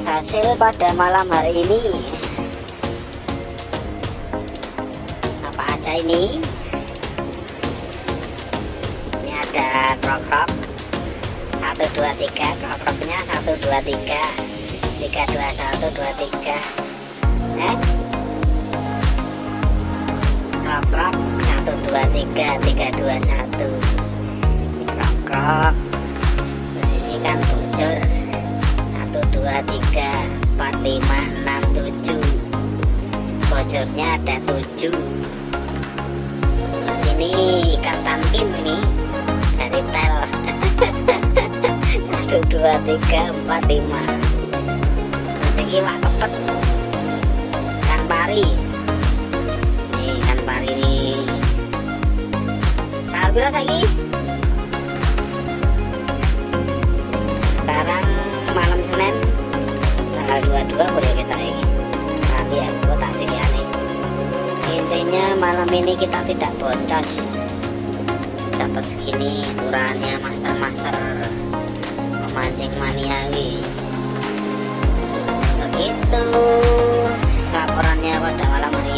Hasil pada malam hari ini apa aja ini? Ini ada krok-krok 1 2 3, krok-kroknya 1 2 3 3 2 1 2 3. Krok-krok 1 2 3 3 2 1. Ini krok-krok. Terus ini kan bocor 1 2 3 4 5 6 7. Bocornya ada 7. Terus ini ikan tankin ini dari tel 1 2 3 4 5. Terus ini wak kepet ikan pari. Ini ikan pari ini tahu bila lagi. Sekarang malam Senin tanggal 22 boleh kita ini nanti ya gue tak pilihan nih. Intinya malam ini kita tidak boncos, dapat segini ukurannya master memancing maniawi. Begitu laporannya pada malam hari